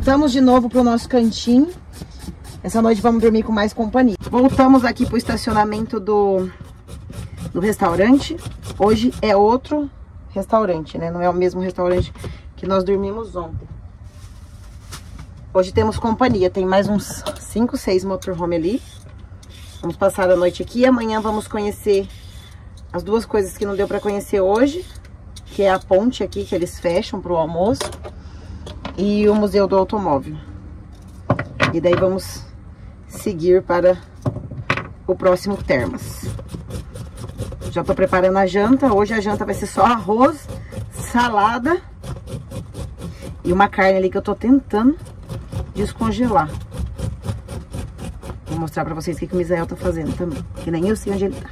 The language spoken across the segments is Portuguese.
Voltamos de novo pro nosso cantinho. Essa noite vamos dormir com mais companhia. Voltamos aqui pro estacionamento do restaurante. Hoje é outro restaurante, né? Não é o mesmo restaurante que nós dormimos ontem. Hoje temos companhia. Tem mais uns 5, 6 motorhome ali. Vamos passar a noite aqui. Amanhã vamos conhecer as duas coisas que não deu pra conhecer hoje. Que é a ponte aqui, que eles fecham pro almoço. E o Museu do Automóvel. E daí vamos seguir para o próximo Termas. Já tô preparando a janta. Hoje a janta vai ser só arroz, salada e uma carne ali que eu tô tentando descongelar. Vou mostrar pra vocês o que o Misael tá fazendo também, que nem eu sei onde ele tá.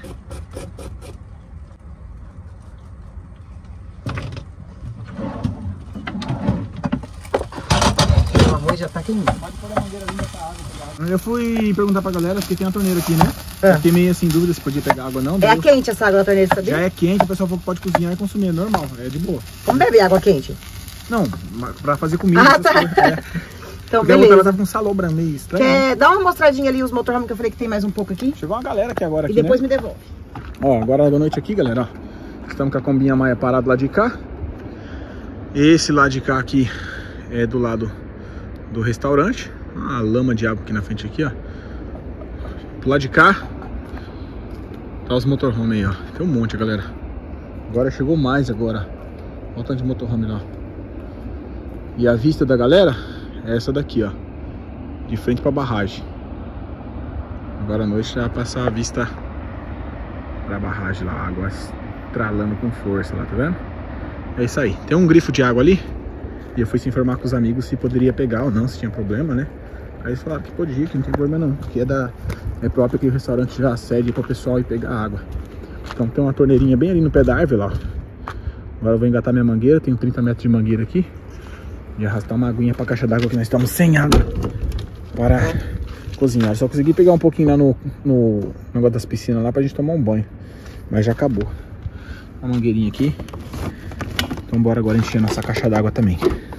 O arroz já tá queimando. Pode pôr a mangueira ali nessa água. Eu fui perguntar pra galera, porque tem uma torneira aqui, né? Fiquei meio assim, dúvida se podia pegar água ou não. É quente essa água da torneira, sabia? Já é quente, o pessoal falou que pode cozinhar e consumir, é normal, é de boa. Como beber água quente? Não, pra fazer comida. Ah, tá. Então, beleza. Ela tava com salobra meio estranho. Quer dar uma mostradinha ali os motorhome que eu falei que tem mais um pouco aqui? Chegou uma galera aqui agora. E depois me devolve. Ó, agora boa noite aqui, galera. Ó, estamos com a combinha Maia parado lá de cá. Esse lado de cá aqui é do lado do restaurante. Uma lama de água aqui na frente aqui, ó. Do lado de cá tá os motorhome aí, ó. Tem um monte, galera. Agora chegou mais agora. Olha o tanto de motorhome lá. E a vista da galera é essa daqui, ó. De frente pra barragem. Agora à noite já vai passar a vista pra barragem lá. A água estralando com força lá, tá vendo? É isso aí. Tem um grifo de água ali. E eu fui se informar com os amigos se poderia pegar ou não, se tinha problema, né? Aí eles falaram que podia, que não tem problema não. Que é próprio que o restaurante já cede para o pessoal ir pegar água. Então tem uma torneirinha bem ali no pé da árvore lá, ó. Agora eu vou engatar minha mangueira, tenho 30 metros de mangueira aqui. E arrastar uma aguinha para a caixa d'água que nós estamos sem água para cozinhar. Só consegui pegar um pouquinho lá no negócio das piscinas lá pra gente tomar um banho. Mas já acabou. Uma mangueirinha aqui. Então bora agora encher nossa caixa d'água também.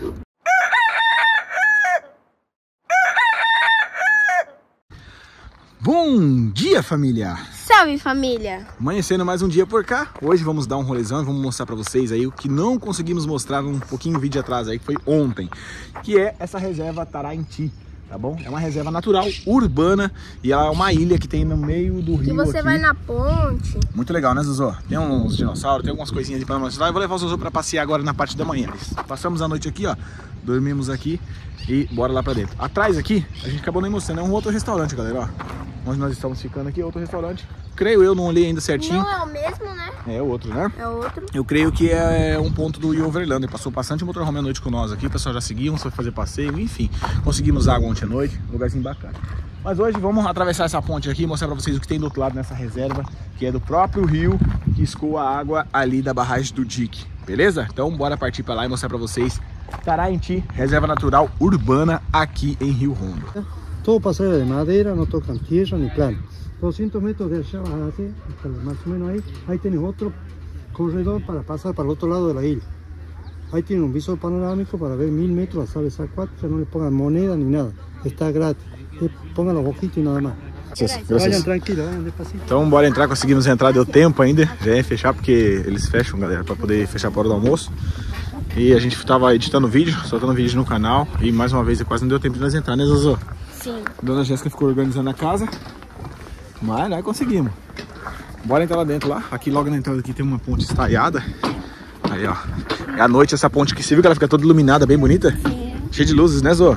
Bom dia, família! Salve, família! Amanhecendo mais um dia por cá. Hoje vamos dar um rolezão e vamos mostrar pra vocês aí o que não conseguimos mostrar um pouquinho vídeo atrás aí, que foi ontem. Que é essa reserva Tarainti, tá bom? É uma reserva natural, urbana, e ela é uma ilha que tem no meio do rio. Que você aqui. Vai na ponte. Muito legal, né, Zuzô? Tem uns dinossauros, tem algumas coisinhas ali pra mostrar. Eu vou levar o Zuzô pra passear agora na parte da manhã. Passamos a noite aqui, ó. Dormimos aqui e bora lá pra dentro. Atrás aqui, a gente acabou nem mostrando, é um outro restaurante, galera, ó. Onde nós estamos ficando aqui é outro restaurante. Creio eu, não olhei ainda certinho. Não é o mesmo, né? É outro, né? É outro. Eu creio que é um ponto do Overlander. Passou bastante motorhome à noite com nós aqui. O pessoal já seguiu, foi fazer passeio, enfim. Conseguimos água ontem à noite, lugarzinho bacana. Mas hoje vamos atravessar essa ponte aqui e mostrar pra vocês o que tem do outro lado nessa reserva, que é do próprio rio que escoa a água ali da barragem do dique. Beleza? Então bora partir pra lá e mostrar pra vocês Tarainti, reserva natural urbana aqui em Rio Hondo. Todo paseo de madera, no tocan tierra ni plano. 200 metros de allá adelante, hasta más o menos ahí tienes otro corredor para pasar para el otro lado de la isla. Ahí tiene un visor panorámico para ver 1000 metros, a esa cuatro, no le pongan moneda ni nada, está gratis. Pongan los ojitos y nada más. Vayan tranquilos, vayan despacito. Então bora entrar, conseguimos entrar, deu tempo ainda, já ia fechar porque eles fecham, galera, para poder fechar a hora do almoço. E a gente tava editando vídeo, soltando vídeo no canal e mais uma vez quase não deu tempo de nós entrar, né, Zozô? Sim. Dona Jéssica ficou organizando a casa, mas nós conseguimos. Bora entrar lá dentro lá. Aqui logo na entrada aqui tem uma ponte estaiada. Aí, ó. É à noite essa ponte que você viu que ela fica toda iluminada, bem bonita? Sim. Cheia de luzes, né, Zô?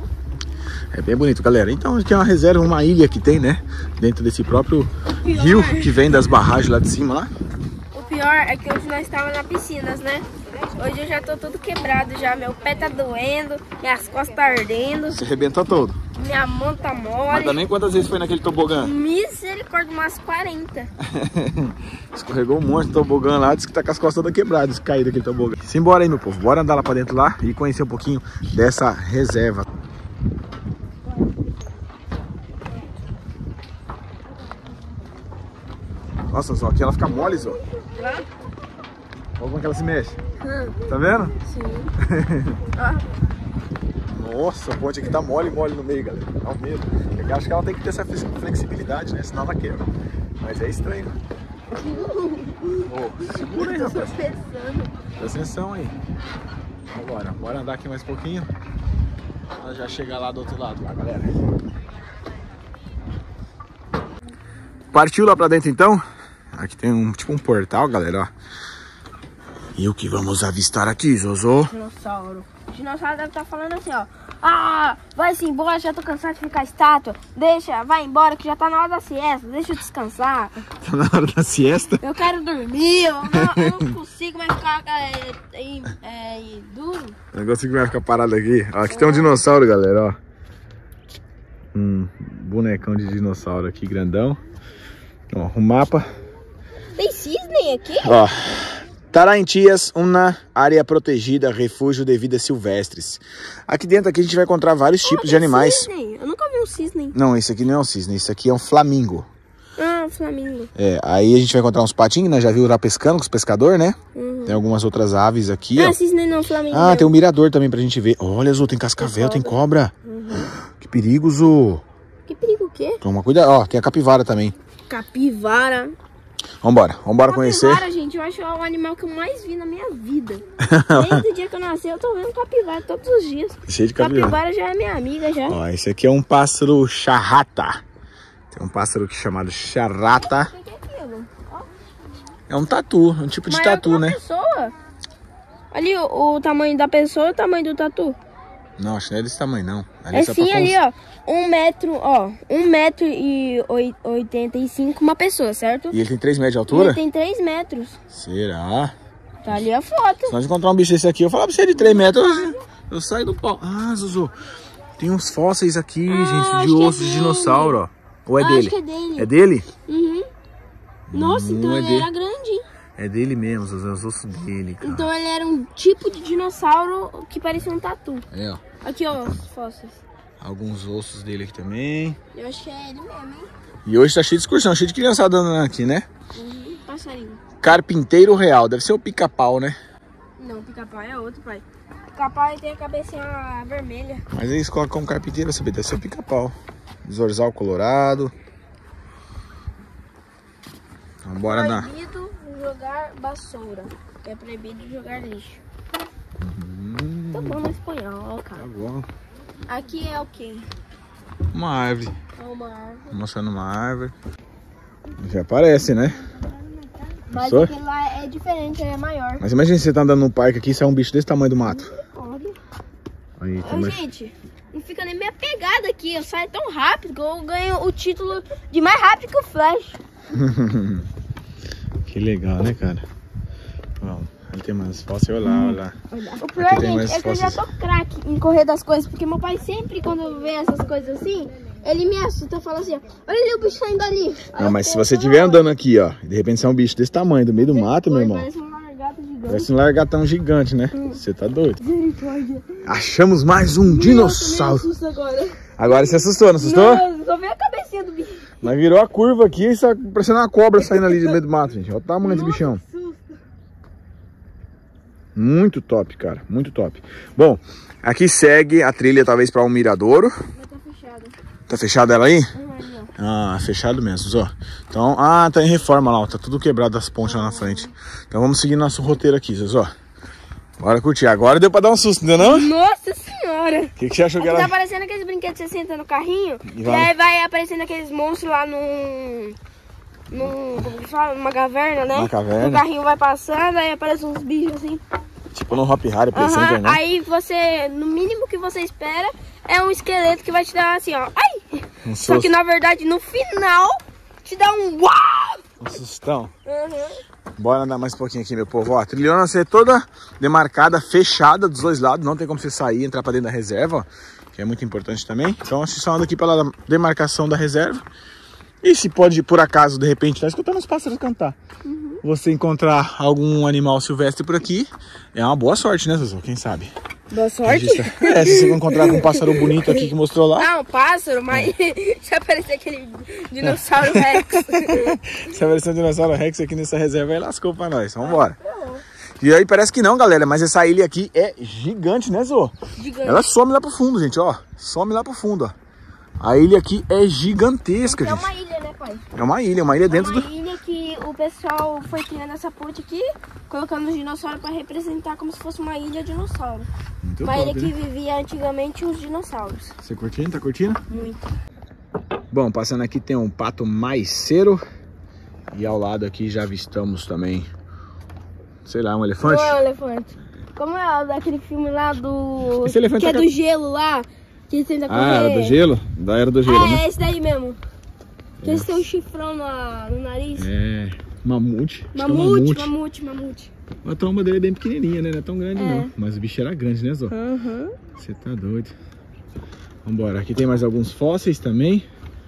É bem bonito, galera. Então aqui é uma reserva, uma ilha que tem, né? Dentro desse próprio rio que vem das barragens lá de cima lá. O pior é que hoje nós estávamos na piscina, né? Hoje eu já tô todo quebrado já. Meu pé tá doendo, minhas costas tá ardendo. Você arrebenta todo. Minha mão tá mole. Mas também quantas vezes foi naquele tobogã? Misericórdia, umas 40. Escorregou um monte de tobogã lá, disse que tá com as costas todas quebradas, cair daquele tobogã. Simbora aí, meu povo. Bora andar lá pra dentro lá e conhecer um pouquinho dessa reserva. Nossa, Zó, aqui ela fica mole, Zó. Olha como é que ela se mexe. Tá vendo? Sim. Nossa, a ponte aqui tá mole no meio, galera. Dá um medo. Eu acho que ela tem que ter essa flexibilidade, né? Senão ela quebra. Mas é estranho. Oh, segura aí, rapaz. Presta atenção aí. Agora, bora andar aqui mais um pouquinho. Pra já chegar lá do outro lado, lá, galera. Partiu lá pra dentro então? Aqui tem tipo um portal, galera, ó. E o que vamos avistar aqui, Zozô? Dinossauro. O dinossauro deve estar falando assim, ó. Ah, vai-se embora, já tô cansado de ficar estátua. Deixa, vai embora que já tá na hora da siesta. Deixa eu descansar. Tá na hora da siesta? Eu quero dormir, eu não consigo mais ficar duro. Eu não consigo mais ficar parado aqui. Ó, aqui tem um dinossauro, galera, ó. Bonecão de dinossauro aqui, grandão. Ó, o mapa. Tem cisne aqui? Ó, Tarantias, uma área protegida, refúgio de vidas silvestres. Aqui dentro aqui a gente vai encontrar vários tipos de animais. Cisne? Eu nunca vi um cisne. Não, esse aqui não é um cisne, isso aqui é um flamingo. Ah, flamingo. É, aí a gente vai encontrar uns patinhos, né? Já viu lá pescando com os pescadores, né? Tem algumas outras aves aqui, ó. Cisne não, flamingo. Ah, tem um mirador também pra gente ver. Olha, Zô, tem cascavel, tem cobra. Que perigo, Zô. Que perigo o quê? Toma cuidado, ó, tem a capivara também. Capivara. Vambora conhecer. Capivara, gente, eu acho o animal que eu mais vi na minha vida. Desde o dia que eu nasci, eu tô vendo capivara todos os dias. Cheio de capivara. Capivara já é minha amiga, já. Ó, esse aqui é um pássaro charrata. Tem um pássaro aqui chamado charrata. O que é aquilo? Ó. É um tatu, um tipo de tatu, né? Pessoa. Ali o tamanho da pessoa e o tamanho do tatu. Não, acho que não é desse tamanho, não. Ali É sim, ali, ó. 1 metro, ó. 1,85 m uma pessoa, certo? E ele tem 3 metros de altura? Ele tem 3 metros. Será? Tá ali a foto. Se nós encontrar um bicho desse aqui, eu falar pra você de 3 metros, eu saio do pau. Ah, Zuzu, tem uns fósseis aqui, gente, de ossos de dinossauro, ó. Ou é dele? Acho que é dele. É dele? Uhum. Nossa, então é ele dele. era grande. É dele mesmo, Zuzu, os ossos dele, cara. Então ele era um tipo de dinossauro que parecia um tatu. É, ó. Aqui, ó, os fósseis. Alguns ossos dele aqui também. Eu acho que é ele mesmo, hein? E hoje tá cheio de excursão, cheio de criançada andando aqui, né? Passarinho. Carpinteiro real, deve ser o pica-pau, né? Não, pica-pau é outro, pai. Pica-pau tem a cabecinha vermelha. Mas eles colocam como carpinteiro, sabe? Deve ser o pica-pau. Zorzal colorado. Vambora andar. Proibido jogar vassoura. É proibido jogar lixo. Tá bom no espanhol, cara. Tá bom. Aqui é o quê? Uma árvore. É uma árvore. Mostrando uma árvore. Já aparece, né? Mas Só? aquele lá é diferente, é maior. Mas imagina você tá andando no parque aqui e sai um bicho desse tamanho do mato. Olha. Aí, Ô, gente, não fica nem minha pegada aqui. Eu saio tão rápido que eu ganho o título de mais rápido que o Flash. Que legal, né, cara? Vamos. Ali tem mais fósseis, olha lá, olha lá. O pior, Aqui tem gente, mais é que eu já tô craque em correr das coisas. Porque meu pai sempre, quando vê essas coisas assim, ele me assusta, fala assim, ó, olha ali o bicho saindo ali. Não, mas se você estiver andando aqui, ó, e de repente sai um bicho desse tamanho, do meio do mato, meu irmão. Parece um lagarto gigante. Parece um largatão gigante, né? Você tá doido? Achamos mais um dinossauro. Me assusta agora. Agora você assustou, não assustou? Não, só vê a cabecinha do bicho. Mas virou a curva aqui e está parecendo uma cobra saindo ali do meio do mato, gente. Olha o tamanho desse bichão. Muito top, cara. Muito top. Bom, aqui segue a trilha talvez para um miradouro. Mas tá fechado. Tá fechada ela aí? Ali, ó. Ah, fechado mesmo, ó. Então, tá em reforma lá, ó. Tá tudo quebrado as pontes lá na frente. Então vamos seguir nosso roteiro aqui, ó. Bora curtir. Agora deu pra dar um susto, entendeu não? Nossa senhora! O que você achou que Aqui era? tá aparecendo aqueles brinquedos que você senta no carrinho. E E, vai. aí vai aparecendo aqueles monstros lá como que fala? Numa caverna, né? Uma caverna. O carrinho vai passando, aí aparecem uns bichos assim. Tipo no Hop Harry, Play Center, né? Aí você, no mínimo que você espera, é um esqueleto que vai te dar assim, ó. Ai! Um Só susto. que na verdade no final te dá um uau! Um sustão. Bora andar mais um pouquinho aqui, meu povo. Ó, a trilhona vai ser toda demarcada, fechada dos dois lados. Não tem como você sair e entrar pra dentro da reserva, ó, que é muito importante também. Então você só anda aqui pela demarcação da reserva. E se pode, por acaso, de repente, tá escutando os pássaros cantar. Você encontrar algum animal silvestre por aqui, é uma boa sorte, né, Zuzu? Quem sabe? Boa sorte. É, se você encontrar com um pássaro bonito aqui que mostrou lá. Ah, um pássaro, mas se aparecer aquele dinossauro Rex. Se aparecer um dinossauro Rex aqui nessa reserva, aí lascou pra nós. Vambora. E aí parece que não, galera, mas essa ilha aqui é gigante, né, Zô? Gigante. Ela some lá pro fundo, gente, ó. Some lá pro fundo, ó. A ilha aqui é gigantesca, É gente. uma ilha, né, pai? É uma ilha dentro do... Uma ilha que o pessoal foi criando essa ponte aqui, colocando os dinossauros para representar como se fosse uma ilha dinossauro. Muito Uma top, ilha que né? vivia antigamente os dinossauros. Você curtindo? Tá curtindo? Muito. Bom, passando aqui tem um pato maiceiro. E ao lado aqui já avistamos também, sei lá, um elefante. Não é um elefante. Como é o daquele filme lá do... Esse elefante que é tá- do gelo lá, que tenta correr. Ah, era do gelo? Da era do gelo, É, né? esse daí mesmo. Que esse tem um chifrão no nariz. É, mamute. Acho que é Mamute. A tromba dele é bem pequenininha, né? Não é tão grande É. não. Mas o bicho era grande, né, Zó? Uhum. Você tá doido. Vambora. Aqui tem mais alguns fósseis também.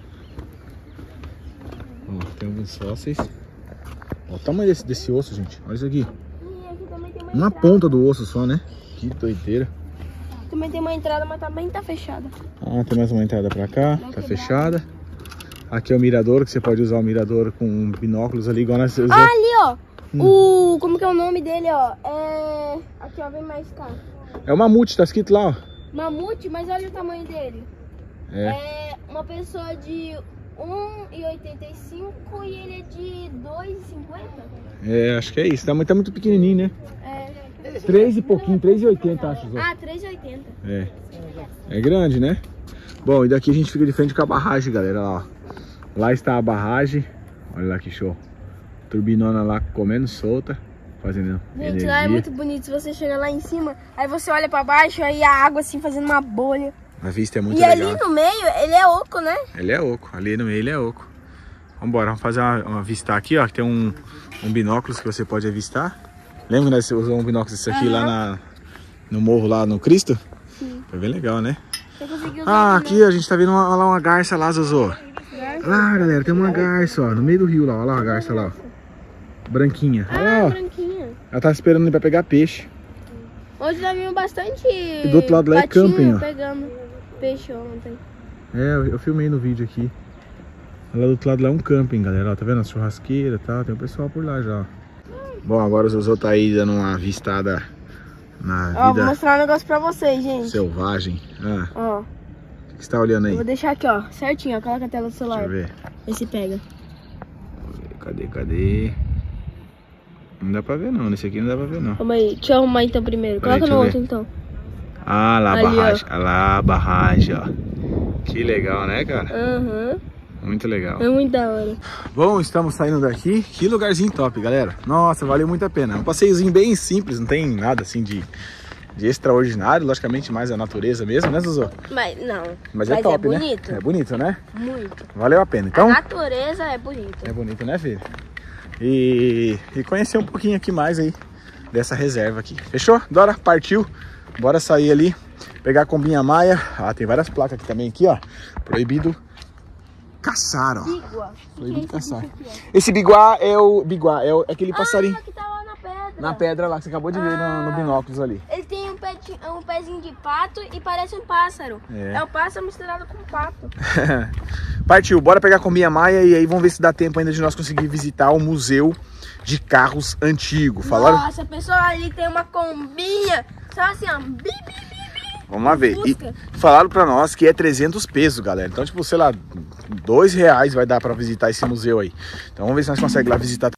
Ó, tem alguns fósseis. Ó, o tamanho desse osso, gente. Olha isso aqui. E aqui também tem uma Uma entrada. ponta do osso só, né? Que doideira. Também tem uma entrada, mas também tá fechada. Ah, tem mais uma entrada pra cá. Tá fechada. Aqui é o mirador, que você pode usar o mirador com binóculos ali, igual nós usamos. Ah, ali, ó. O... Como que é o nome dele, ó? É... Aqui, ó, vem mais cá. É o mamute, tá escrito lá, ó. Mamute, mas olha o tamanho dele. É. É uma pessoa de 1,85 e ele é de 2,50. É, acho que é isso. Tá muito pequenininho, né? É... 3 e pouquinho, 3,80 acho, Zó. Ah, 3,80. É. É grande, né? Bom, e daqui a gente fica de frente com a barragem, galera. Lá, ó. Lá está a barragem. Olha lá que show. Turbinona lá comendo solta, fazendo Gente, energia. lá é muito bonito. Se você chega lá em cima, aí você olha pra baixo, aí a água assim fazendo uma bolha. A vista é muito E legal. ali no meio, ele é oco, né? Ele é oco. Ali no meio ele é oco. Vambora, vamos fazer uma avistar aqui, ó. Que tem um binóculos que você pode avistar. Lembra que nós usamos um binóculos desse aqui lá no morro, lá no Cristo? Sim. Foi bem legal, né? Você conseguiu usar Ah, aqui, aqui a gente tá vendo uma garça lá, Zozô. Lá, galera, tem uma garça, ó, no meio do rio lá, ó lá a garça lá, ó. Branquinha. Ah, Ó, branquinha. ela tá esperando ele pra pegar peixe. Hoje já vimos bastante. E do outro lado lá é patinho camping, ó. pegando peixe ontem. É, eu filmei no vídeo aqui. Lá do outro lado lá é um camping, galera, ó, tá vendo? As churrasqueiras e tal, tem o pessoal por lá já, ó. Bom, agora o Zozô tá aí dando uma avistada na Ó, vou vida mostrar um negócio pra vocês, gente. selvagem. Ah, Ó, o que você tá olhando aí? eu vou deixar aqui, ó, certinho, ó. Coloca a tela do celular. Deixa eu ver. Vê se pega. Cadê? Não dá pra ver não, nesse aqui não dá pra ver não. Calma aí, deixa eu arrumar então primeiro. Peraí, Coloca no deixa eu outro então. Ah, lá a Ali, ó. barragem. Ah, lá a barragem, ó. Que legal, né, cara? Aham. Muito legal. É muito da hora. Bom, estamos saindo daqui. Que lugarzinho top, galera. Nossa, valeu muito a pena. Um passeiozinho bem simples, não tem nada assim de extraordinário. Logicamente, mais a natureza mesmo, né, Zozô? Mas não. Mas é top, é bonito. né? É bonito, né? Muito. Valeu a pena. A Então, natureza é bonita. é bonito, né, filho? E conhecer um pouquinho aqui mais aí dessa reserva aqui. Fechou? Dora, partiu. Bora sair ali, pegar a combinha maia. Ah, tem várias placas aqui também, aqui, ó. Proibido caçar, ó. Biguá. Proibido Que é esse caçar. bicho aqui, Esse biguá é o biguá, é aquele ó? passarinho. Ah, que tá lá na pedra. Na pedra lá que você acabou de ver no binóculos ali. Ele tem um pezinho de pato e parece um pássaro. É. É o pássaro misturado com pato. Partiu, bora pegar a combinha maia e aí vamos ver se dá tempo ainda de nós conseguir visitar o museu de carros antigos. Falaram? Nossa, pessoal, ali tem uma combinha. Só assim, ó. Vamos lá ver. E Busca. falaram pra nós que é 300 pesos, galera. Então, tipo, sei lá, R$2 vai dar pra visitar esse museu aí. Então vamos ver se nós conseguimos lá visitar.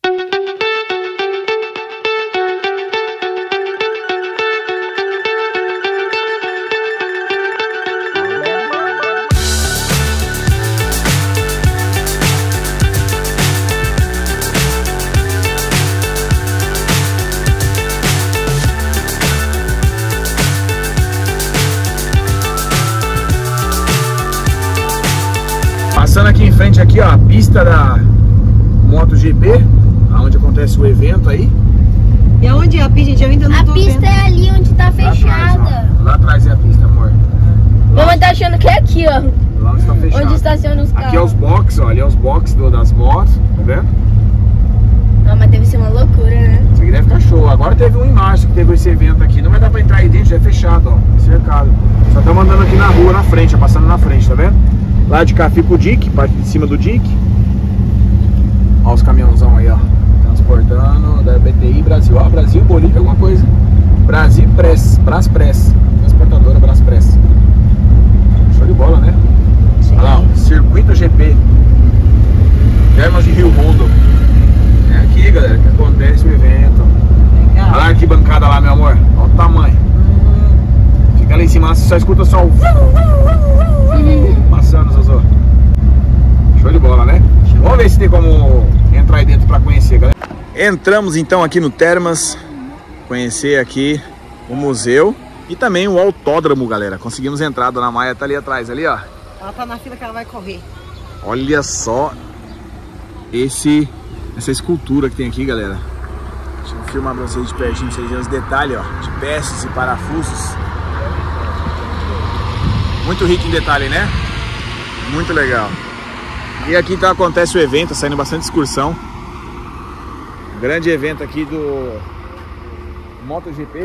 Passando aqui em frente aqui, ó, a pista da MotoGP, onde acontece o evento aí. E aonde é a pista, gente? Eu ainda não A tô pista vendo. é ali onde tá Lá atrás, fechada. ó. Lá atrás é a pista, amor. Minha mãe tá achando que é aqui, ó. Lá onde está fechado. Onde estaciona os carros. Aqui é os boxes, ó, ali é os boxes das motos, tá vendo? Não, mas deve ser uma loucura, né? Isso aqui deve ficar show. Agora teve um em março que teve esse evento aqui. Não vai dar pra entrar aí dentro, já é fechado, ó. Cercado. Só estamos andando aqui na rua, na frente, ó, passando na frente, tá vendo? Lá de cá fica o Dick, parte de cima do Dick. Ó os caminhãozão aí, ó. Transportando transportando da BTI Brasil. Ó, Brasil, Bolívia, alguma coisa. Brasil Press, Braspress. Transportadora Braspress. Show de bola, né? Sim. Olha lá, ó, Circuito GP. Termas de Rio Rondo. É aqui, galera, que acontece o evento. Legal. Olha a arquibancada lá, meu amor. Olha o tamanho. Fica lá em cima, você só escuta só o... Passando, Zozô. Show de bola, né? Vamos ver se tem como entrar aí dentro pra conhecer, galera. Entramos então aqui no Termas. Conhecer aqui o museu e também o autódromo, galera. Conseguimos entrar, a Dona Maia tá ali atrás, ali, ó. Ela tá na fila que ela vai correr. Olha só essa escultura que tem aqui, galera. Deixa eu filmar pra vocês de pertinho, pra vocês verem os detalhes, ó, de peças e parafusos. Muito rico em detalhe, né? Muito legal. E aqui então acontece o evento, tá saindo bastante excursão. Grande evento aqui do MotoGP.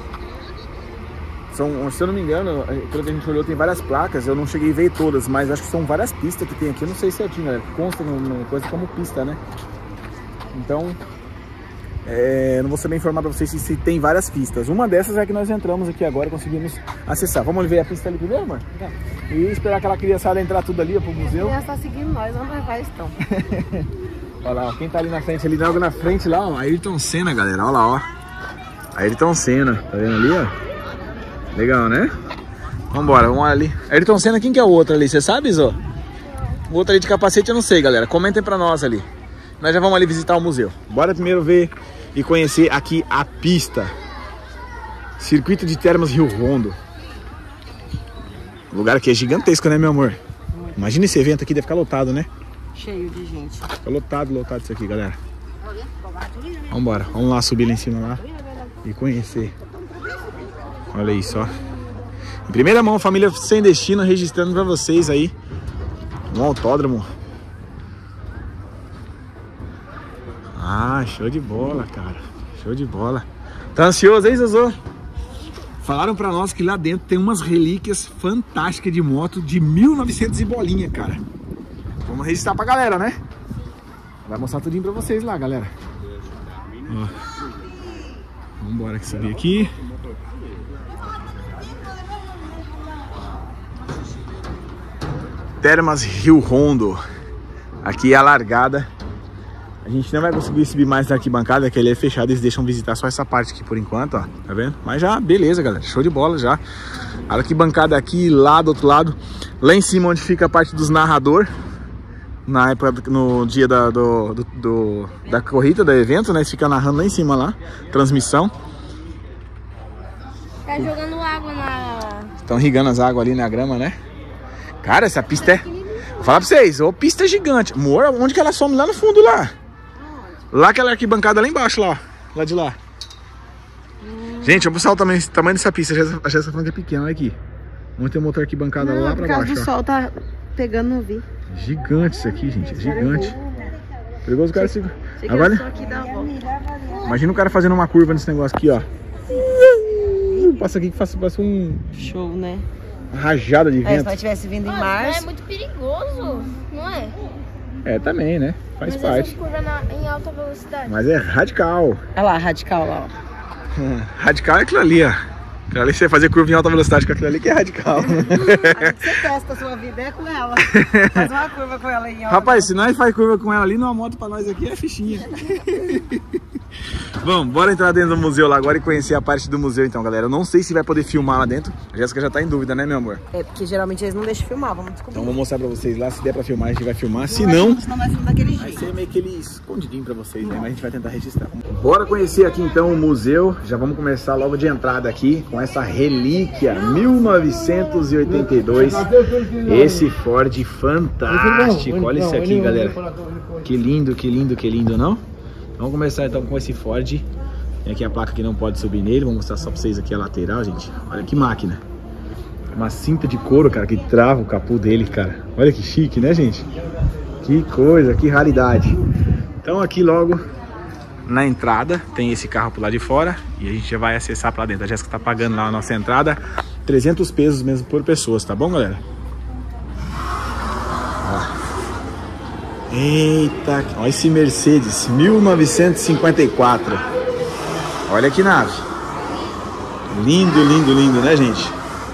São, se eu não me engano, pelo que a gente olhou, tem várias placas. Eu não cheguei a ver todas, mas acho que são várias pistas que tem aqui. Eu não sei certinho, galera. Consta numa coisa como pista, né? Então, não vou saber informar pra vocês se tem várias pistas. Uma dessas é que nós entramos aqui agora e conseguimos acessar. Vamos ver a pista ali primeiro, amor? E esperar aquela criançada entrar tudo ali pro museu. A criança tá seguindo nós, onde nós vai estão. Olha lá, ó, quem tá ali na frente, ali logo na frente lá, ó, Ayrton Senna, galera, olha lá, ó. Ayrton Senna, tá vendo ali, ó? Legal, né? Vambora, vamos ali. Ayrton Senna, quem que é o outro ali, você sabe, Zô? O outro ali de capacete eu não sei, galera, comentem pra nós ali. Nós já vamos ali visitar o museu. Bora primeiro ver e conhecer aqui a pista. Circuito de Termas Rio Rondo. O lugar aqui é gigantesco, né, meu amor? Imagina esse evento aqui, deve ficar lotado, né? Cheio de gente. Fica lotado isso aqui, galera. Vambora, vamos lá subir lá em cima lá e conhecer. Olha isso, ó. Em primeira mão, família Sem Destino registrando pra vocês aí um autódromo. Ah, show de bola, cara. Show de bola. Tá ansioso, hein, Zozô? Falaram pra nós que lá dentro tem umas relíquias fantásticas de moto de 1900 e bolinha, cara. Vamos registrar pra galera, né? Vai mostrar tudinho pra vocês lá, galera. Ó. Vambora que subir aqui. Termas Rio Rondo. Aqui é a largada. A gente não vai conseguir subir mais na arquibancada, que ele é fechado, eles deixam visitar só essa parte aqui por enquanto, ó. Tá vendo? Mas já, beleza, galera. Show de bola já. A arquibancada aqui, lá do outro lado. Lá em cima onde fica a parte dos narradores. Na época, no dia da corrida, do evento, né? Fica narrando lá em cima lá. Transmissão. Tá jogando água na... Estão irrigando as águas ali na grama, né? Cara, essa pista é... Vou falar pra vocês, ô, pista gigante. Amor, onde que ela some? Lá no fundo, lá. Lá aquela arquibancada lá embaixo, lá. Lá de lá. Gente, vou mostrar o tamanho dessa pista. A Jéssica falando que é pequena, olha aqui. Vamos ter uma outra arquibancada lá pra baixo. Por causa do sol tá pegando no vi. Gigante isso aqui, gente. É gigante. Perigoso o cara se... Agora... Imagina o cara fazendo uma curva nesse negócio aqui, ó. Passa aqui que passa um... Show, né? Uma rajada de vento. Se nós tivesse vindo em março... É muito perigoso, não é? É, também, né? Faz parte. Curva em alta velocidade. Mas é radical. Olha lá, radical lá, ó. Radical é aquilo ali, ó. Aquilo ali você fazer curva em alta velocidade com aquilo ali que é radical. Você testa a sua vida é com ela. Faz uma curva com ela em alta. Rapaz, se nós faz curva com ela ali, numa moto pra nós aqui é fichinha. Vamos, bora entrar dentro do museu lá agora e conhecer a parte do museu então, galera. Eu não sei se vai poder filmar lá dentro. A Jéssica já tá em dúvida, né, meu amor? É, porque geralmente eles não deixam filmar, vamos descobrir. Então vou mostrar pra vocês lá, se der pra filmar, a gente vai filmar. Se não, vai filmar daquele vai jeito. ser meio aquele escondidinho pra vocês, né? Mas a gente vai tentar registrar. Bora conhecer aqui então o museu. Já vamos começar logo de entrada aqui com essa relíquia 1982. Esse Ford fantástico. Olha isso aqui, galera. Que lindo, que lindo, que lindo, não? Vamos começar então com esse Ford. Tem aqui a placa que não pode subir nele. Vou mostrar só pra vocês aqui a lateral, gente. Olha que máquina. Uma cinta de couro, cara, que trava o capô dele, cara. Olha que chique, né, gente? Que coisa, que raridade. Então aqui logo na entrada tem esse carro pro lado de fora. E a gente já vai acessar pra dentro. A Jéssica tá pagando lá a nossa entrada. 300 pesos mesmo por pessoas, tá bom, galera? Ó. Eita, olha esse Mercedes 1954. Olha que nave. Lindo, lindo, lindo, né, gente?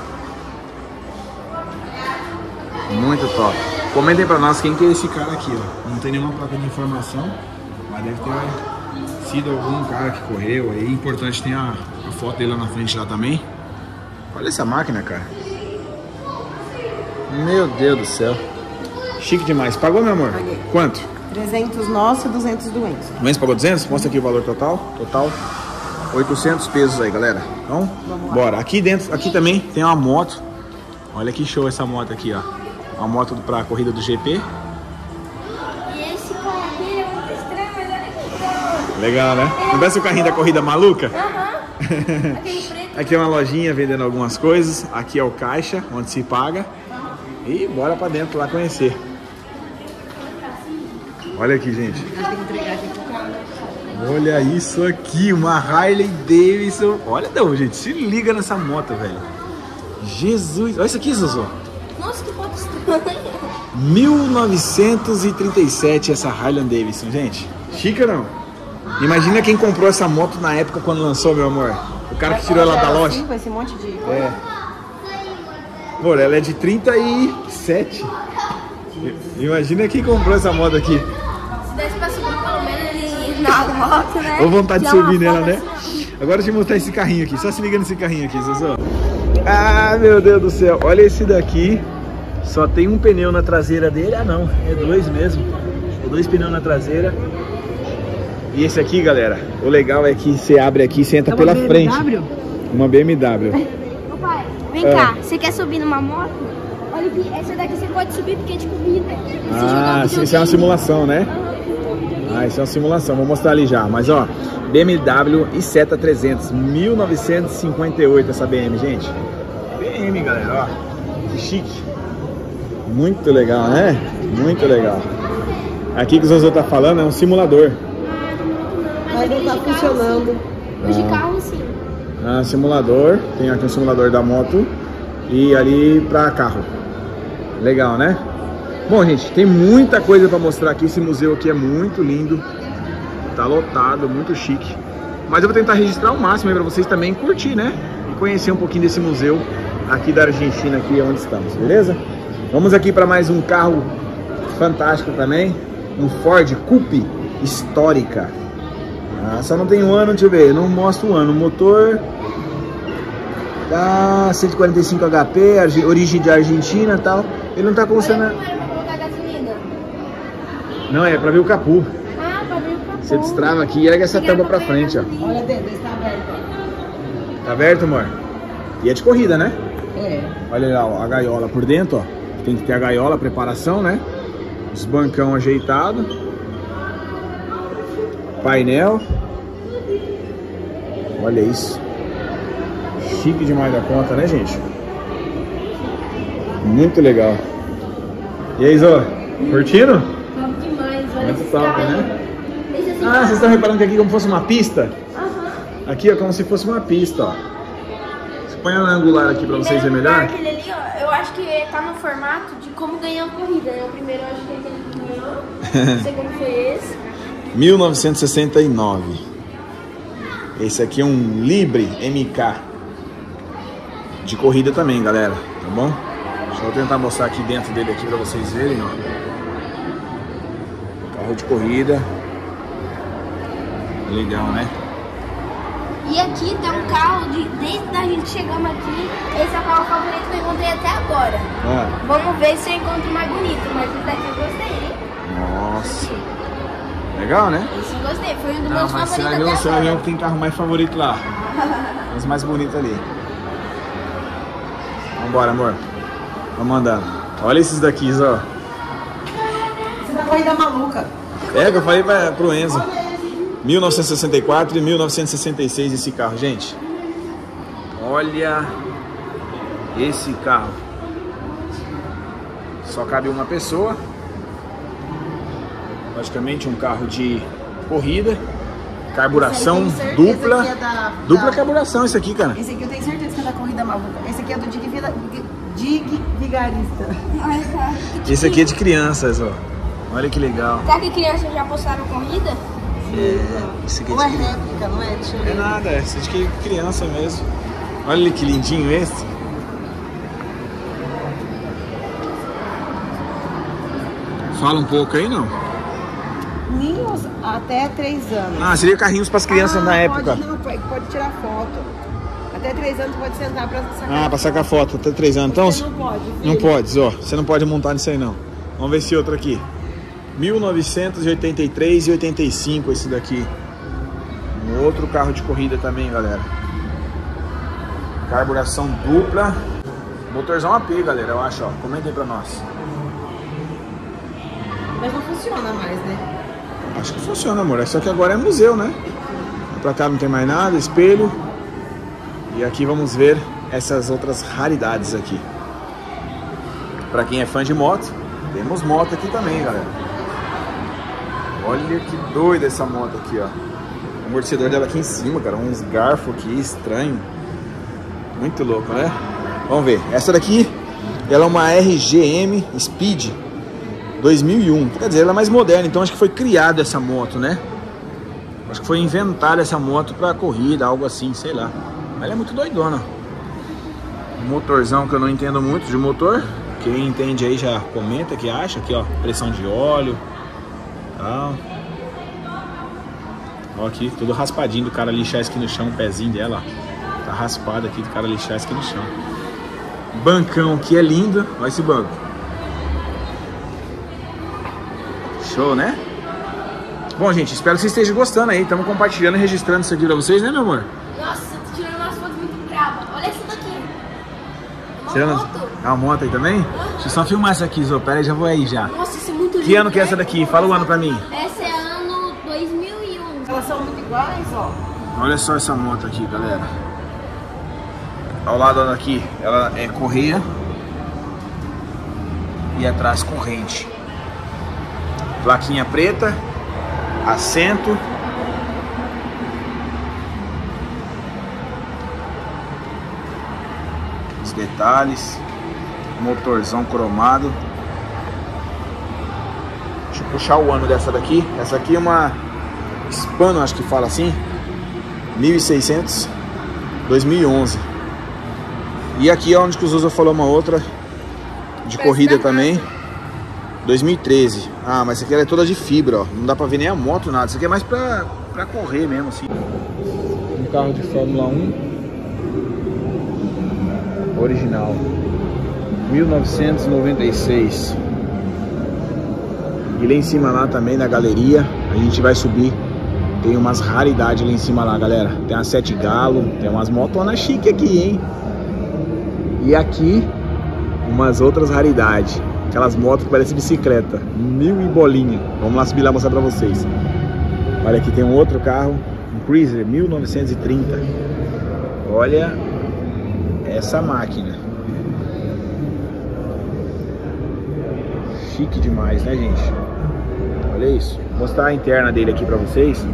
Muito top. Comentem pra nós quem que é esse cara aqui, ó. Não tem nenhuma placa de informação, mas deve ter sido algum cara que correu aí. Importante tem a foto dele lá na frente lá também. Olha essa máquina, cara. Meu Deus do céu. Chique demais. Pagou, meu amor? Paguei. Quanto? 300 nosso e 200 do Enzo. O Enzo pagou 200? Mostra aqui o valor total. Total 800 pesos aí, galera. Então, bora. Aqui dentro, aqui também tem uma moto. Olha que show essa moto aqui, ó. Uma moto pra corrida do GP. E esse carro aqui é muito estranho, mas olha que legal. Legal, né? Não parece o carrinho da corrida maluca? Aham. Aquele preto. Aqui é uma lojinha vendendo algumas coisas. Aqui é o caixa, onde se paga. E bora pra dentro lá conhecer. Olha aqui, gente. Olha isso aqui, uma Harley Davidson. Olha, não, gente, se liga nessa moto, velho. Jesus, olha isso aqui, Zuzu. Nossa, que foto estranha. 1937 essa Harley Davidson, gente. Chique ou não? Imagina quem comprou essa moto na época quando lançou, meu amor. O cara que tirou ela da loja. Com esse monte de... É. Pô, ela é de 37. Imagina quem comprou essa moto aqui. Se desse pra subir pelo menos na moto, né? Ou vontade de Tirar uma subir nela, foto né? assim. Agora deixa eu mostrar esse carrinho aqui. Só se liga nesse carrinho aqui, Zuzu. Ah, meu Deus do céu. Olha esse daqui. Só tem um pneu na traseira dele. Ah, não. É dois mesmo. É dois pneus na traseira. E esse aqui, galera, o legal é que você abre aqui e você entra pela frente. Uma BMW. Ô pai, vem cá. Você quer subir numa moto? Olha aqui, essa daqui você pode subir porque é de corrida. Ah, isso é uma simulação, né? Ah, isso é uma simulação. Vou mostrar ali já. Mas, ó, BMW i7 300, 1958 essa BM, gente. BM, galera, ó. Que chique. Muito legal, né? Muito legal. Aqui que o Zozô tá falando é um simulador. Mas não tá funcionando. Os de carro, sim. Ah, simulador. Tem aqui um simulador da moto. E ali pra carro. Legal, né? Bom, gente, tem muita coisa pra mostrar aqui. Esse museu aqui é muito lindo. Tá lotado, muito chique. Mas eu vou tentar registrar o máximo aí pra vocês também curtir, né? E conhecer um pouquinho desse museu aqui da Argentina, aqui onde estamos, beleza? Vamos aqui para mais um carro fantástico também. Um Ford Coupe histórica. Ah, só não tem o ano, deixa eu ver. Não mostra o ano. O motor... Tá 145 HP, origem de Argentina e tal. Ele não tá funcionando. Não era pra colocar gasolina? Não, é pra ver o capô. Ah, pra ver o capô. Você destrava aqui e ergue essa tampa pra frente, ó. Olha dentro, está aberto. Tá aberto, amor? E é de corrida, né? É. Olha lá, ó, a gaiola por dentro, ó. Tem que ter a gaiola, a preparação, né? Os bancão ajeitado. Painel. Olha isso. Chique demais da conta, né, gente? Muito legal. E aí, Zô? Curtindo? Top demais, olha Muito esse top, carro. né? Esse assim, Ah, vocês estão reparando que aqui é como se fosse uma pista? aham. Aqui é como se fosse uma pista, ó. Você põe ela angular aqui pra vocês verem melhor. Aquele ali, ó, eu acho que tá no formato de como ganhar uma corrida, né? O primeiro eu acho que é aquele que ganhou, o segundo foi esse. 1969. Esse aqui é um Libre MK. De corrida também, galera, tá bom? Deixa eu tentar mostrar aqui dentro dele aqui pra vocês verem, ó. Carro de corrida. Legal, né? E aqui tem um carro, desde a gente chegamos aqui, esse é o carro favorito que eu encontrei até agora. Ah, Vamos ver se eu encontro mais bonito, mas esse daqui eu gostei, hein? nossa. Legal, né? Esse eu gostei, foi um dos Não, meus mas você favoritos vai até ver agora. que tem carro mais favorito lá. Os mais bonitos ali. Vambora, amor. Vamos andando. Olha esses daqui, ó. Você tá corrida maluca. É, que eu falei pro Enzo. 1964 e 1966 esse carro, gente. Olha esse carro. Só cabe uma pessoa. Logicamente um carro de corrida. Carburação Esse aí eu tenho certeza dupla. que é da- Dupla da- carburação esse aqui, cara. Esse aqui eu tenho certeza que é da corrida maluca. Esse aqui é do Dig Vigarista. Esse aqui é de crianças, ó. Olha que legal. Será que crianças já postaram corrida? Isso aqui Não é réplica, não é? Deixa eu não é ver. nada, é isso aqui é criança mesmo. Olha que lindinho esse. Fala um pouco aí, não? Ninhos até 3 anos. Ah, seria carrinhos para as crianças na época. Pode tirar foto. Até 3 anos pode sentar pra sacar. Ah, para sacar foto até 3 anos. Então, Você não pode, filho. não pode, ó. Você não pode montar nisso aí, não. Vamos ver esse outro aqui. 1983 e 85 esse daqui. Um outro carro de corrida também, galera. Carburação dupla. Motorzão AP, galera, eu acho, ó. Comenta aí pra nós. Mas não funciona mais, né? Acho que funciona, amor. Só que agora é museu, né? Pra cá não tem mais nada, espelho. E aqui vamos ver essas outras raridades aqui. Pra quem é fã de moto, temos moto aqui também, galera. Olha que doida essa moto aqui, ó. O amortecedor dela aqui em cima, cara. Uns garfos aqui, estranho. Muito louco, né? Vamos ver. Essa daqui, ela é uma RGM Speed 2001. Quer dizer, ela é mais moderna. Então acho que foi criada essa moto, né? Acho que foi inventada essa moto pra corrida, algo assim, sei lá. Mas ela é muito doidona. Um motorzão que eu não entendo muito de motor. Quem entende aí já comenta, que acha. Aqui, ó, pressão de óleo. Tal. Ó, aqui, tudo raspadinho do cara lixar isso aqui no chão, o pezinho dela, ó. Tá raspado aqui do cara lixar isso aqui no chão. Bancão que é lindo. Olha esse banco. Show, né? Bom, gente, espero que vocês estejam gostando aí. Estamos compartilhando e registrando isso aqui pra vocês, né, meu amor? Nossa, tô tirando umas fotos muito bravas. Olha essa daqui. Uma Tirando... moto. Ah, uma moto aí também? Deixa eu só filmar essa aqui, Zô. Pera aí, já vou aí já. Nossa, isso é muito lindo. Que ano que é essa né? daqui? Fala o ano pra mim. Essa é ano 2001. Elas são muito iguais, ó. Olha só essa moto aqui, galera. Ao lado aqui, ela é correia. E atrás corrente. Plaquinha preta. Assento. Os detalhes. Motorzão cromado. Deixa eu puxar o ano dessa daqui. Essa aqui é uma Hispano, acho que fala assim. 1600 2011. E aqui é onde que o Zuza falou uma outra de corrida também. 2013. Ah, mas essa aqui ela é toda de fibra, ó. Não dá pra ver nem a moto, nada. Isso aqui é mais pra correr mesmo, assim. Um carro de Fórmula 1 original 1996. E lá em cima lá também na galeria a gente vai subir. Tem umas raridades lá em cima lá, galera. Tem uma 7 Galo, tem umas motonas chique aqui, hein? E aqui umas outras raridades. Aquelas motos que parecem bicicleta. 1000 e bolinha. Vamos lá subir lá e mostrar pra vocês. Olha, aqui tem um outro carro. Um Cruiser 1930. Olha essa máquina. Chique demais, né, gente? Olha isso. Vou mostrar a interna dele aqui pra vocês.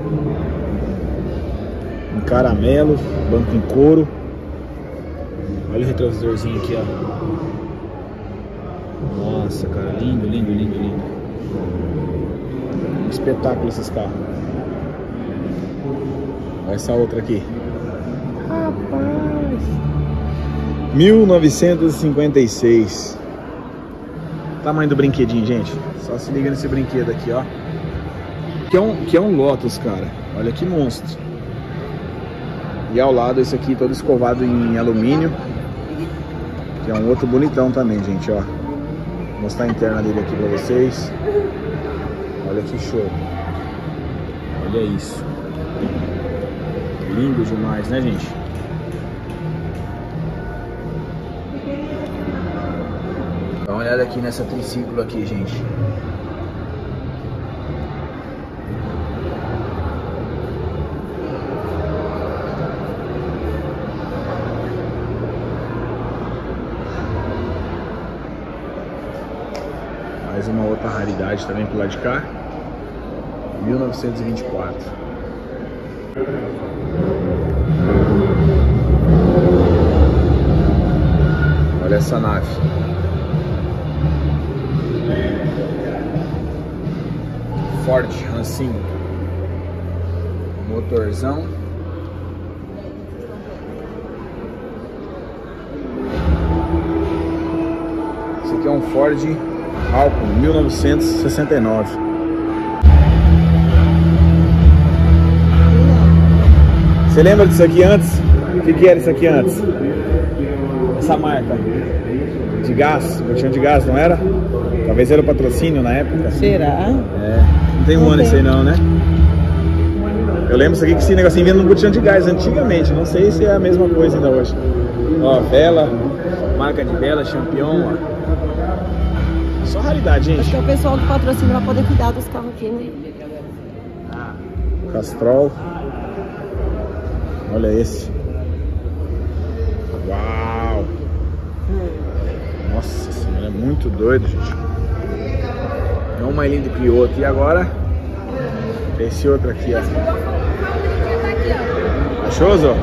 Um caramelo. Banco em couro. Olha o retrovisorzinho aqui, ó. Nossa, cara, lindo, lindo, lindo, lindo. Um espetáculo esses carros. Olha essa outra aqui. Rapaz. 1956. Tamanho do brinquedinho, gente. Só se liga nesse brinquedo aqui, ó. Que é um Lotus, cara. Olha que monstro. E ao lado esse aqui todo escovado em alumínio. Que é um outro bonitão também, gente, ó. Vou mostrar a interna dele aqui pra vocês. Olha que show. Olha isso. Lindo demais, né, gente? Dá uma olhada aqui nessa triciclo aqui, gente. Mais uma outra raridade também pro lado de cá. 1924. Olha essa nave. Ford Rancine. Motorzão. Esse aqui é um Ford Falcon 1969. Você lembra disso aqui antes? O que era isso aqui antes? Essa marca de gás, botijão de gás, não era? Talvez era o patrocínio na época. Será? É, não tem um ano isso aí não, né? Eu lembro isso aqui que esse negocinho vinha no botijão de gás antigamente, não sei se é a mesma coisa ainda hoje. Ó, vela, marca de vela, Champion, ó. Só raridade, gente. Acho que é o pessoal do patrocínio vai poder cuidar dos carros aqui, né? Castrol. Olha esse. Uau! Nossa senhora, é muito doido, gente. É um mais lindo que o outro. E agora, esse outro aqui, ó. Achou, Zó?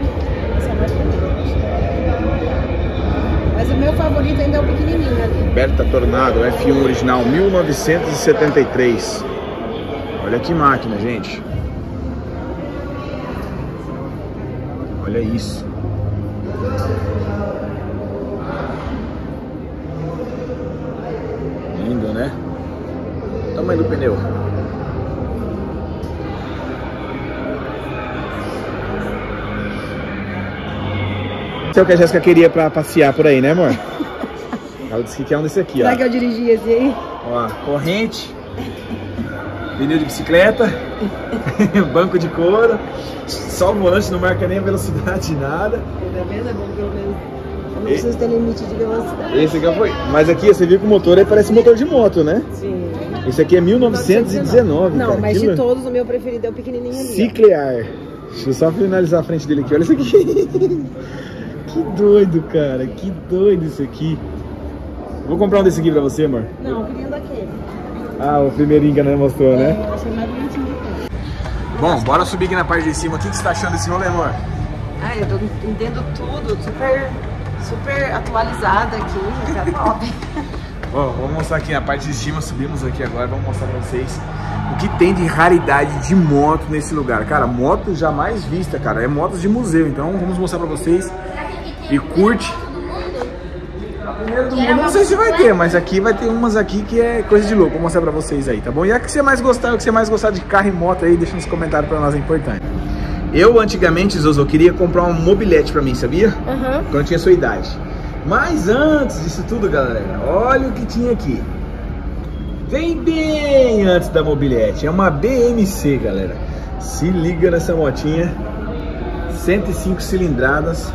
Mas o meu favorito ainda é o pequenininho ali. Berta Tornado, F1 original, 1973. Olha que máquina, gente. Olha isso. Lindo, né? O tamanho do pneu. Esse é o que a Jéssica queria pra passear por aí, né, amor? Ela disse que quer um desse aqui, ó. Será que eu dirigi esse aí? Ó, corrente, pneu de bicicleta, banco de couro, só o volante, não marca nem a velocidade, nada. Tá vendo? É bom pelo menos. Não precisa ter limite de velocidade. Esse aqui foi. Mas aqui você viu que o motor aí parece motor de moto, né? Sim. Esse aqui é 1919. Não, cara. mas de todos, o meu preferido é o pequenininho ali. Ciclear. Deixa eu só finalizar a frente dele aqui. Olha isso aqui. Que doido, cara. Que doido isso aqui. Vou comprar um desse aqui pra você, amor. Não, eu queria daquele. Ah, o primeirinho que a Ana mostrou, né? Eu achei mais bonitinho do que. Bom, bora subir aqui na parte de cima. O que você tá achando desse rolê, amor? Ah, eu tô entendendo tudo. Super atualizada aqui. Tá top. Bom, vamos mostrar aqui na parte de cima. Subimos aqui agora. Vamos mostrar pra vocês o que tem de raridade de moto nesse lugar. Cara, moto jamais vista, cara. É motos de museu. Então vamos mostrar pra vocês. E curte. Eu não sei se vai ter, mas aqui vai ter umas aqui que é coisa de louco. Vou mostrar pra vocês aí, tá bom? E a que você mais gostar, o que você mais gostar de carro e moto aí, deixa nos comentários pra nós, é importante. Eu antigamente, Zozo, queria comprar uma mobilete pra mim, sabia? Uhum. Quando eu tinha sua idade. Mas antes disso tudo, galera, olha o que tinha aqui. Vem bem antes da mobilete. É uma BMC, galera. Se liga nessa motinha. 105 cilindradas.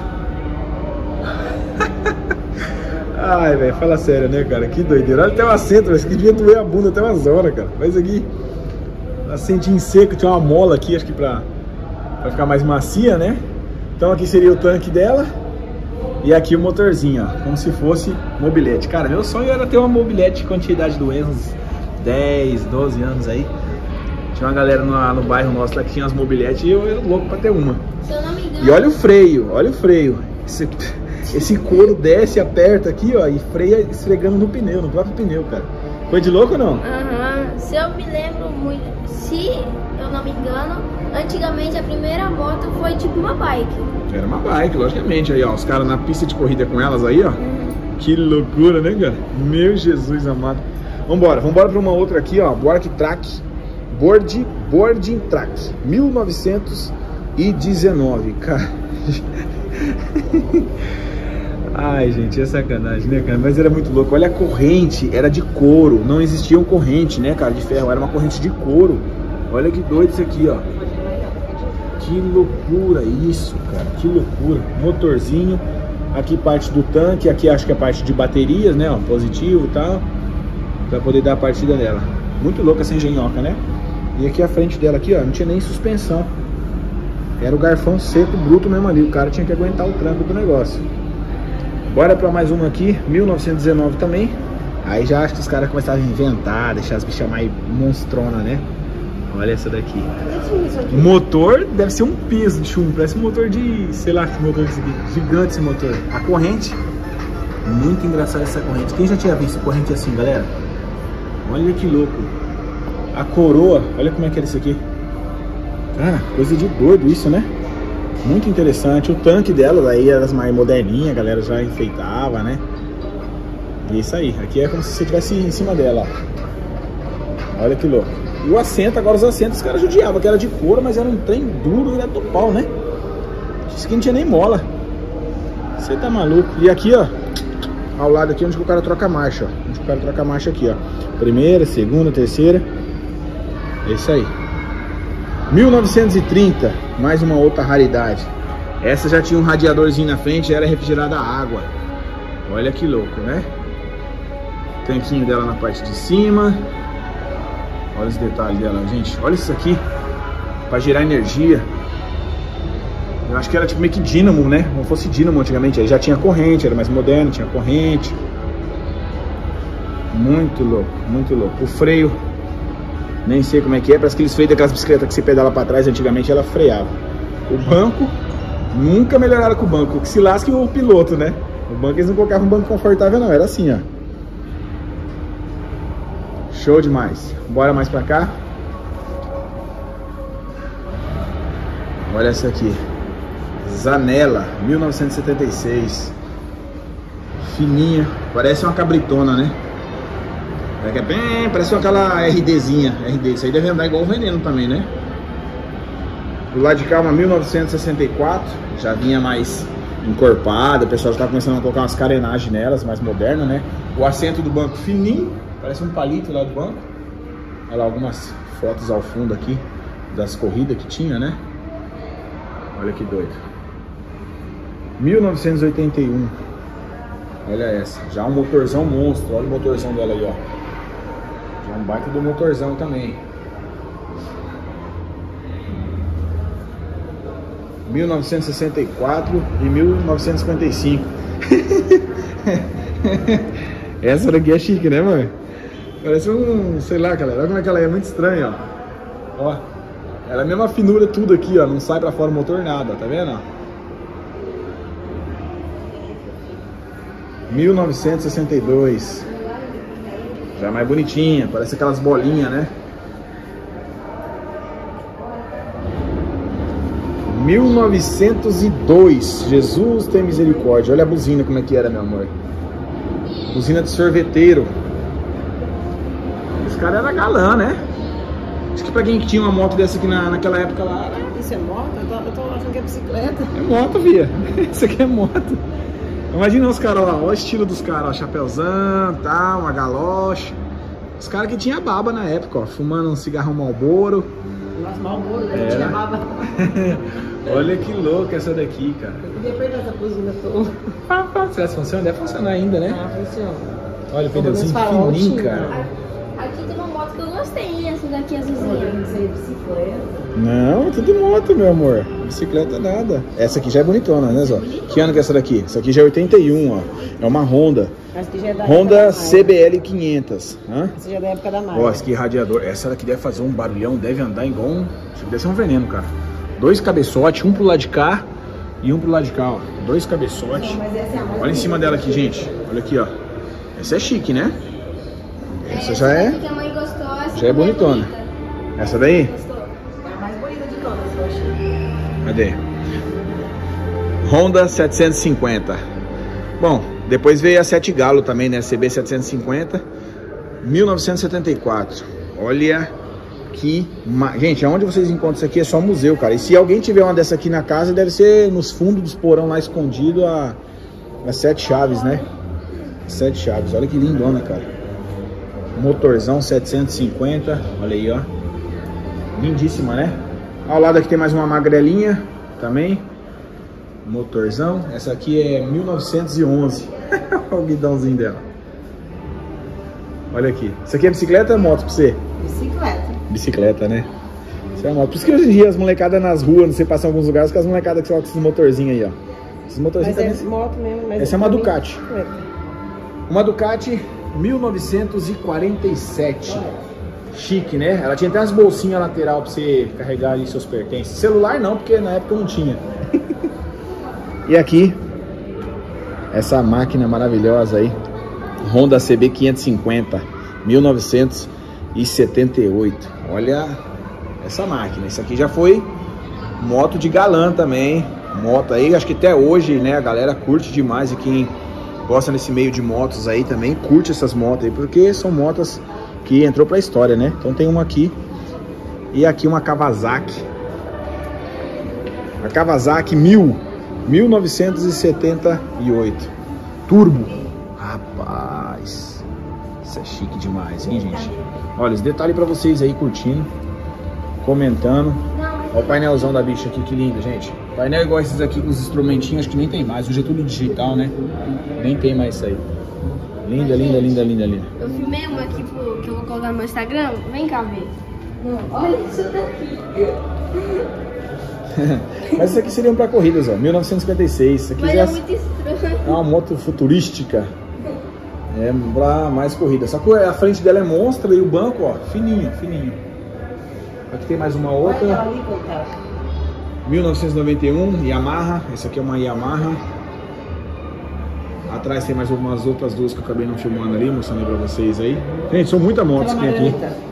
Ai, velho, fala sério, né, cara? Que doideira. Olha até o assento, mas que devia doer a bunda até umas horas, cara. Mas aqui, assentinho seco, tinha uma mola aqui, acho que pra ficar mais macia, né? Então aqui seria o tanque dela. E aqui o motorzinho, ó, como se fosse mobilete. Cara, meu sonho era ter uma mobilete com a idade do Enzo, uns 10, 12 anos aí. Tinha uma galera no bairro nosso lá que tinha umas mobiletes e eu era louco pra ter uma. Se eu não me engano. E olha o freio, olha o freio. Esse couro desce, aperta aqui, ó, e freia esfregando no pneu, no próprio pneu, cara. Foi de louco ou não? Aham. Se eu me lembro muito, se eu não me engano, antigamente a primeira moto foi tipo uma bike. Era uma bike, logicamente. Aí, ó, os caras na pista de corrida com elas aí, ó. Que loucura, né, cara? Meu Jesus amado. Vambora pra uma outra aqui, ó. Bork Track. Boarding Track. 1919, cara. Ai, gente, é sacanagem, né, cara? Mas era muito louco. Olha a corrente, era de couro. Não existia uma corrente, né, cara, de ferro. Era uma corrente de couro. Olha que doido isso aqui, ó. Que loucura isso, cara. Que loucura. Motorzinho. Aqui parte do tanque. Aqui acho que é a parte de baterias, né, ó. Positivo e tal. Pra poder dar a partida dela. Muito louca essa engenhoca, né? E aqui a frente dela aqui, ó, não tinha nem suspensão. Era o garfão seco, bruto mesmo ali. O cara tinha que aguentar o tranco do negócio. Bora pra mais uma aqui, 1919 também. Aí já acho que os caras começaram a inventar, deixar as bichas mais monstrona, né? Olha essa daqui. O motor deve ser um peso de chumbo. Parece um motor de, sei lá que motor é esse aqui. Gigante esse motor. A corrente, muito engraçada essa corrente. Quem já tinha visto corrente assim, galera? Olha que louco. A coroa, olha como é que era isso aqui. Cara, coisa de doido isso, né? Muito interessante. O tanque dela daí era mais moderninha, a galera já enfeitava, né? E isso aí, aqui é como se você estivesse em cima dela, ó. Olha que louco. E o assento, agora os assentos, os caras judiavam, que era de couro, mas era um trem duro e era do pau, né? Isso aqui não tinha nem mola. Você tá maluco. E aqui, ó, ao lado aqui onde o cara troca a marcha, ó. Onde o cara troca a marcha aqui, ó. Primeira, segunda, terceira. É isso aí. 1930, mais uma outra raridade. Essa já tinha um radiadorzinho na frente, já era refrigerada a água. Olha que louco, né? Tanquinho dela na parte de cima. Olha os detalhes dela, gente. Olha isso aqui. Pra gerar energia. Eu acho que era tipo meio que dínamo, né? Como fosse dínamo antigamente. Aí já tinha corrente, era mais moderno, tinha corrente. Muito louco, muito louco. O freio, nem sei como é que é. Parece aqueles freios daquelas bicicletas que você pedala pra trás. Antigamente ela freava. O banco, nunca melhoraram com o banco. Que se lasque o piloto, né? O banco eles não colocavam um banco confortável não. Era assim, ó. Show demais. Bora mais pra cá. Olha essa aqui. Zanella, 1976. Fininha. Parece uma cabritona, né? Parece aquela RDzinha. RD. Isso aí deve andar igual o Veneno também, né? Do lado de cá, uma 1964. Já vinha mais encorpada. O pessoal já tá começando a colocar umas carenagens nelas, mais moderna, né? O assento do banco fininho. Parece um palito lá do banco. Olha lá algumas fotos ao fundo aqui das corridas que tinha, né? Olha que doido. 1981. Olha essa. Já um motorzão monstro. Olha o motorzão dela aí, ó. Já um baita do motorzão também. 1964 e 1955. Essa daqui é chique, né, mãe? Parece um, sei lá, galera. Olha como é que ela é, muito estranha, ó. Ó. Ela é a mesma finura tudo aqui, ó. Não sai pra fora o motor, nada, tá vendo? 1962. Já mais bonitinha, parece aquelas bolinhas, né? 1902. Jesus tem misericórdia. Olha a buzina como é que era, meu amor. Buzina de sorveteiro. Esse cara era galã, né? Acho que pra quem tinha uma moto dessa aqui naquela época lá... Isso é moto? Eu tô achando que é bicicleta. É moto, via. Isso aqui é moto. Imagina os caras lá, olha o estilo dos caras, ó. Chapéuzão, tal, uma galoche. Os caras que tinha baba na época, ó. Fumando um cigarrão Marlboro. Nossa, Marlboro, né? Tinha baba. Olha que louca essa daqui, cara. Eu podia perder essa buzina toda. Será que funciona? Deve funcionar ainda, né? Ah, funciona. Olha o pneuzinho fininho, cara. Aqui tem uma moto que eu gostei, essa daqui azulzinha. Bicicleta. Não, tudo moto, meu amor. Bicicleta nada. Essa aqui já é bonitona, né, Zó? Que ano que é essa daqui? Essa aqui já é 81, ó. É uma Honda. Essa aqui já é da Honda CBL 500. Hã? Essa já é da época da Maia. Ó, esse aqui é radiador. Essa daqui deve fazer um barulhão, deve andar igual um... Deve ser um veneno, cara. 2 cabeçotes, um pro lado de cá e um pro lado de cá, ó. 2 cabeçotes. Olha em cima dela aqui, gente. Olha aqui, ó. Essa é chique, né? Essa já é... Que a mãe gostou, essa Já é bonitona. Essa daí? Gostou. É a mais bonita de todas, eu acho. Cadê? Honda 750. Bom, depois veio a 7 Galo também, né? CB 750. 1974. Olha que... Gente, aonde vocês encontram isso aqui é só museu, cara. E se alguém tiver uma dessa aqui na casa, deve ser nos fundos dos porão lá escondido a 7 chaves, né? 7 chaves. Olha que lindona, cara. Motorzão 750. Olha aí, ó. Lindíssima, né? Ao lado aqui tem mais uma magrelinha também. Motorzão. Essa aqui é 1911. Olha o guidãozinho dela. Olha aqui. Isso aqui é bicicleta ou é moto pra você? Bicicleta. Bicicleta, né? Isso é moto. Por isso que hoje em dia as molecadas nas ruas, não sei, passam em alguns lugares, com as molecadas que colocam esses motorzinhos aí, ó. Esses motorzinhos Mas também. é moto mesmo. Mas Essa é uma Ducati. É. Uma Ducati 1947. Chique, né? Ela tinha até as bolsinhas lateral pra você carregar ali seus pertences. Celular não, porque na época não tinha. E aqui, essa máquina maravilhosa aí, Honda CB 550, 1900 1978. Olha essa máquina. Isso aqui já foi moto de galã também. Moto aí, acho que até hoje, né, a galera curte demais. E quem gosta nesse meio de motos aí também curte essas motos aí, porque são motos que entrou pra história, né? Então tem uma aqui e aqui uma Kawasaki. A Kawasaki 1978 Turbo. Rapaz, isso é chique demais, hein, gente? Olha, esse detalhe pra vocês aí curtindo, comentando. Olha o painelzão da bicha aqui, que lindo, gente. Painel igual esses aqui com os instrumentinhos, acho que nem tem mais. Hoje é tudo digital, né? Nem tem mais isso aí. Linda, linda, linda, linda, linda. Eu filmei uma aqui que eu vou colocar no meu Instagram. Vem cá ver. Não, olha isso daqui. Mas isso aqui seriam para corridas, ó. 1956. Isso aqui Mas já é muito estranho. é uma moto futurística. É pra mais corrida. Só que a frente dela é monstra e o banco, ó, fininho, fininho. Aqui tem mais uma outra. 1991, Yamaha. Essa aqui é uma Yamaha. Atrás tem mais umas outras duas que eu acabei não filmando ali, mostrando pra vocês aí. Gente, são muitas motos que tem aqui.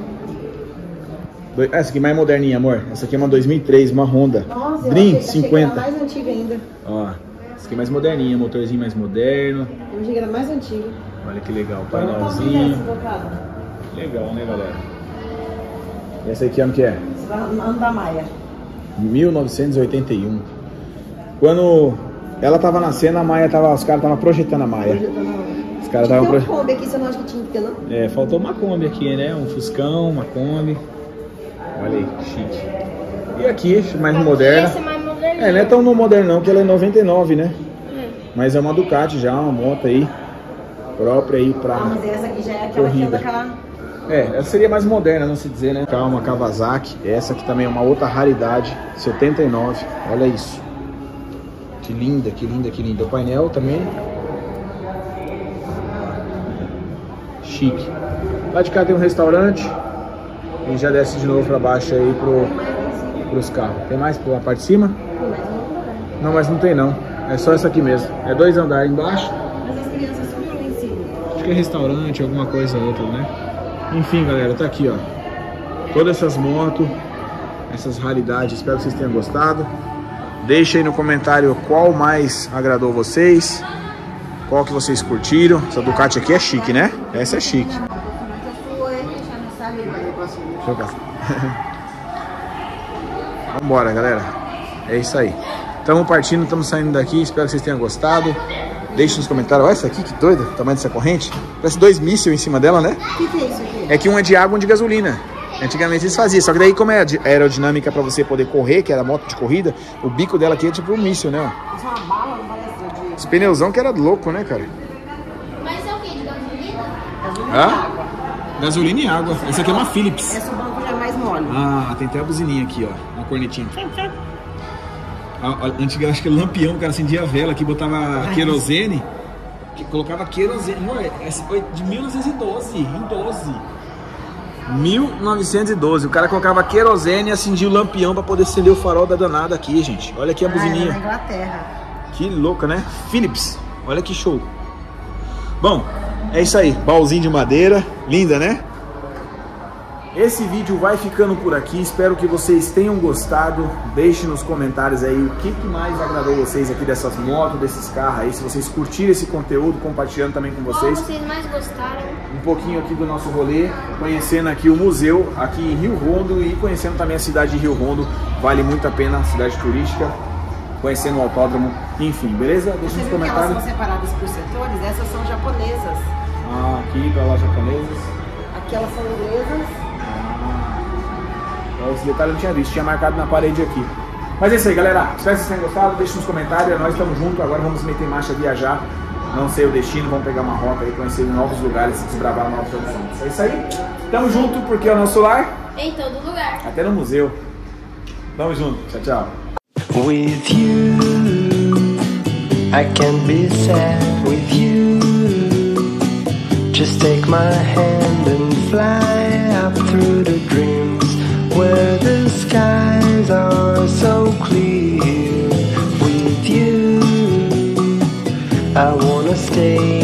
Essa aqui é mais moderninha, amor. Essa aqui é uma 2003, uma Honda. Nossa, Dream eu 50. mais antiga ainda. Ó, essa aqui é mais moderninha, motorzinho mais moderno. Eu achei que era mais antiga. Olha que legal, painelzinho. Legal, né, galera? E essa aqui ano que é? Ano da Maia. 1981. Quando ela tava nascendo, a Maia tava, os caras estavam projetando a Maia. Os caras estavam projetando. Tem uma Kombi aqui, você não acha que tinha que ter, não? É, faltou uma Kombi aqui, né? Um Fuscão, uma Kombi. Olha aí, que chique. E aqui, mais moderna. Esse é mais moderno. É, não é tão moderno não, porque ela é 99, né? Mas é uma Ducati já, uma moto aí. Própria aí pra mas essa aqui já é aquela que anda aquela... É, essa seria mais moderna, não se dizer, né? Calma, Kawasaki. Essa aqui também é uma outra raridade. 79, olha isso. Que linda, que linda, que linda. O painel também. Chique. Lá de cá tem um restaurante. E já desce de novo pra baixo aí pros carros. Tem mais pela parte de cima? Não, mas não tem não. É só essa aqui mesmo. É 2 andares embaixo. Mas as crianças subiram lá em cima. Acho que é restaurante, alguma coisa ou outra, né? Enfim, galera, tá aqui, ó. Todas essas motos, essas raridades. Espero que vocês tenham gostado. Deixa aí no comentário qual mais agradou vocês. Qual que vocês curtiram. Essa Ducati aqui é chique, né? Essa é chique. Deixa eu passar. Vambora, galera. É isso aí. Estamos partindo, estamos saindo daqui. Espero que vocês tenham gostado. Deixe nos comentários. Olha essa aqui, que doida. O tamanho dessa corrente. Parece 2 mísseis em cima dela, né? O que é isso aqui? É que um é de água e um de gasolina. Antigamente eles faziam. Só que daí, como é aerodinâmica para você poder correr, que era moto de corrida, o bico dela aqui é tipo um míssil, né? Isso é uma bala, não parece de... Esse pneuzão que era louco, né, cara? Mas é o que? De gasolina? Hã? Gasolina e água. Essa aqui é uma Philips. Essa o banco já é mais mole. Ah, tem até a buzininha aqui, ó. Uma cornetinha. Antiga, acho que é lampião, o cara acendia a vela aqui, botava querosene. Que colocava querosene. Amor, essa foi de 1912, em 12. 1912. O cara colocava querosene e acendia o lampião pra poder acender o farol da danada aqui, gente. Olha aqui a buzininha. Na Inglaterra. Que louca, né? Philips. Olha que show. Bom, é isso aí. Baúzinho de madeira. Linda, né? Esse vídeo vai ficando por aqui. Espero que vocês tenham gostado. Deixe nos comentários aí o que mais agradou vocês aqui dessas motos, desses carros aí. Se vocês curtiram esse conteúdo, compartilhando também com vocês. Qual vocês mais gostaram? Um pouquinho aqui do nosso rolê, conhecendo aqui o museu aqui em Rio Rondo e conhecendo também a cidade de Rio Rondo. Vale muito a pena, cidade turística, conhecendo o autódromo, enfim, beleza? Deixa nos comentários. Elas são separadas por setores, essas são japonesas. Ah, aqui para lá japonesas. Aqui elas são inglesas. Esse detalhe eu não tinha visto, tinha marcado na parede aqui. Mas é isso aí, galera. Espero que vocês tenham gostado, deixe nos comentários. Nós estamos juntos, agora vamos meter em marcha, viajar. Não sei o destino, vamos pegar uma rota aí, conhecer novos lugares, desbravar novos horizontes. É isso aí. Tamo junto, porque é o nosso lar. Em todo lugar. Até no museu. Tamo junto. Tchau, tchau. With you, I can't be sad with you. Just take my hand and fly up through the dreams where the skies are so clear. With you, I wanna stay